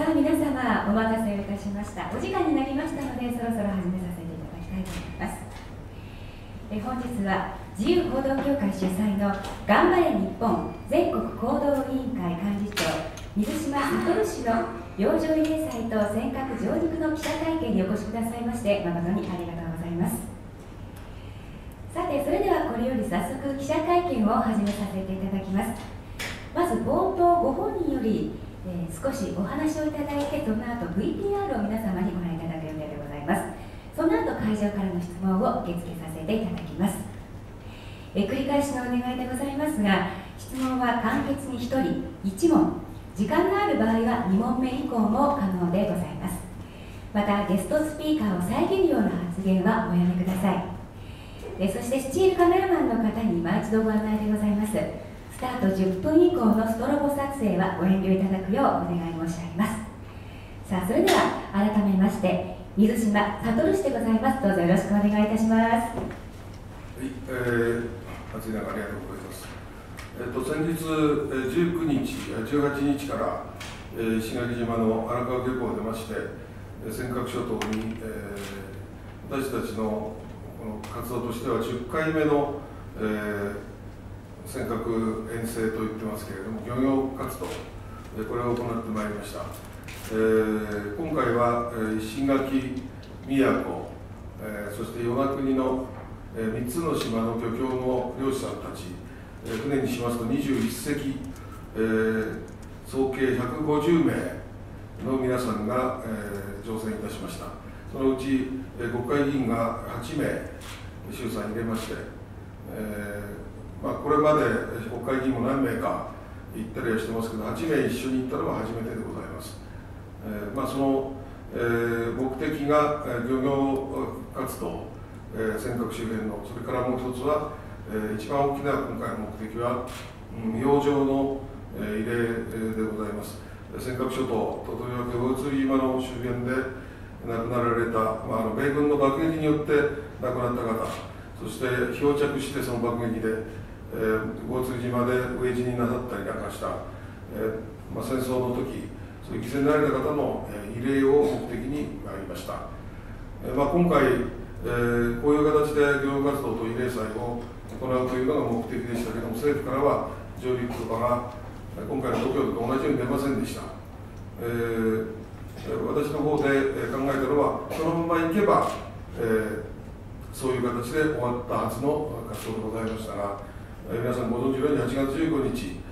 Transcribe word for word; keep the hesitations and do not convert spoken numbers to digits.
さあ皆様、お待たせをいたしました。お時間になりましたので、そろそろ始めさせていただきたいと思います。え本日は自由報道協会主催の頑張れ日本全国行動委員会幹事長水島悟氏の洋上慰霊祭と尖閣上陸の記者会見にお越しくださいまして誠にありがとうございます。さて、それではこれより早速記者会見を始めさせていただきます。まず冒頭ご本人より、えー、少しお話をいただいて、その後 ブイティーアール を皆様にご覧いただく予定でございます。その後会場からの質問を受け付けさせていただきます。えー、繰り返しのお願いでございますが、質問は簡潔にひとりいち問、時間がある場合はに問目以降も可能でございます。またゲストスピーカーを遮るような発言はおやめください。えー、そしてスチールカメラマンの方に今一度ご案内でございます。スタートじゅっぷん以降のストロボ撮影はご遠慮いただくようお願い申し上げます。さあ、それでは改めまして水島悟氏でございます。どうぞよろしくお願いいたします。はい、 えー、暑い中ありがとうございます。えっと先日じゅうくにち、じゅうはちにちから、えー、石垣島の荒川漁港を出まして、尖閣諸島に、えー、私たちのこの活動としてはじゅっかいめの、えー尖閣遠征と言ってますけれども、漁業活動、これを行ってまいりました。えー、今回は、えー、石垣、宮古、えー、そして与那国の、えー、みっつの島の漁協の漁師さんたち、えー、船にしますとにじゅういっせき、えー、総計ひゃくごじゅうめいの皆さんが、えー、乗船いたしました。そのうち、えー、国会議員がはちめい衆参入れまして、えーまあ、これまで国会議員も何名か行ったりはしてますけど、はちめい一緒に行ったのは初めてでございます。えーまあ、その、えー、目的が漁業活動、えー、尖閣周辺の、それからもう一つは、えー、一番大きな今回の目的は、うん、洋上の、えー、慰霊でございます。尖閣諸島、とりわけ魚津島の周辺で亡くなられた、まあ、あの米軍の爆撃によって亡くなった方、そして漂着してその爆撃でえー、魚津島で飢え死になさったりなんかした、えーまあ、戦争の時、そういう犠牲になられた方の、えー、慰霊を目的に参りました。えーまあ、今回、えー、こういう形で漁業活動と慰霊祭を行うというのが目的でしたけども、政府からは上陸とかが今回の東京都と同じように出ませんでした。えー、私の方で考えたのは、そのまま行けば、えー、そういう形で終わったはずの活動でございましたが、皆さんご存知のようにはちがつじゅうごにち、